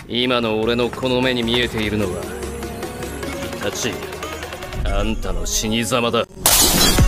今の俺のこの目に見えているのはイタチ、あんたの死に様だ。